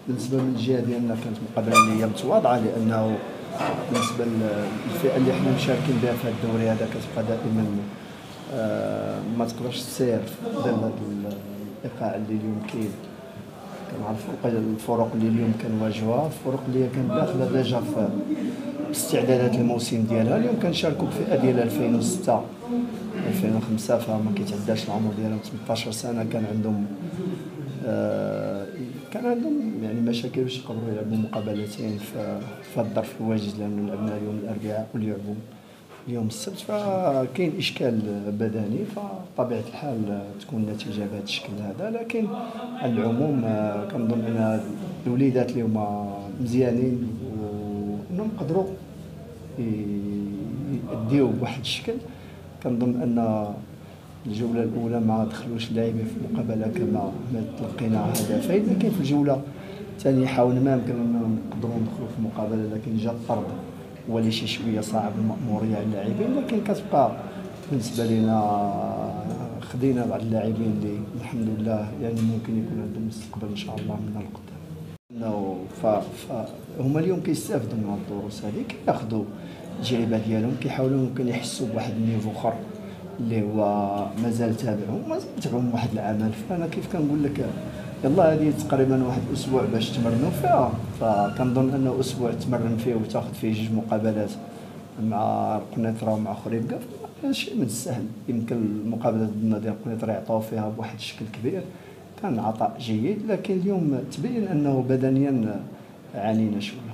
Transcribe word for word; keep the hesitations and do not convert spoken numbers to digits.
بالنسبه للجهه ديالنا كانت مقابله اللي هي متواضعه، لانه بالنسبه للفئه اللي حنا مشاركين بها في هذا الدوري هذا كتبقى دائما آه ما تقدرش تسير في ظل هذا الايقاع اللي اليوم كاين. كنعرفوا الفرق اللي اليوم كنواجهوها، الفرق اللي كانت داخله ديجا في استعدادات الموسم ديالها. اليوم كنشاركوا بفئه ديال ألفين وستة ألفين وخمسة، فما كيتعداش العمر ديالهم ثمنطاش سنه. كان عندهم آه كان عندهم يعني مشاكل باش يقدروا يلعبوا مقابلتين في في الظرف الواجد، لانه لعبنا اليوم الاربعاء واليوم اليوم السبت، فكاين اشكال بدني، فطبيعه الحال تكون النتيجه بهذا الشكل هذا. لكن على العموم كنظن ان الوليدات اللي هما مزيانين وانهم قدروا يديو بواحد الشكل. كنظن ان الجوله الاولى ما دخلوش اللاعبين في المقابله كما ما تلقينا هدفين، لكن في الجوله الثانيه حاولنا ما يمكن ان نقدروا ندخلوا في المقابله، لكن جا الطرد هو اللي شي شويه صعب المأموريه على اللاعبين. لكن كتبقى بالنسبه لنا خدينا بعض اللاعبين اللي الحمد لله يعني ممكن يكون عندهم مستقبل ان شاء الله من القدام. انه فهما اليوم كيستافدوا من الدروس هذه، كياخذوا التجربه ديالهم، كيحاولوا ممكن يحسوا بواحد النيفو اخر اللي هو مازال تابعهم مازال تابعهم واحد العمل. فانا كيف كنقول لك يلا هذه تقريبا واحد الاسبوع باش تمرنوا فيها، فكنظن انه اسبوع تمرن فيه وتاخذ فيه جوج مقابلات مع قنيطره ومع خريبكا شيء من السهل. يمكن المقابله ضد ديال قنيطره يعطاو فيها بواحد الشكل كبير، كان عطاء جيد، لكن اليوم تبين انه بدنيا عانينا شويه.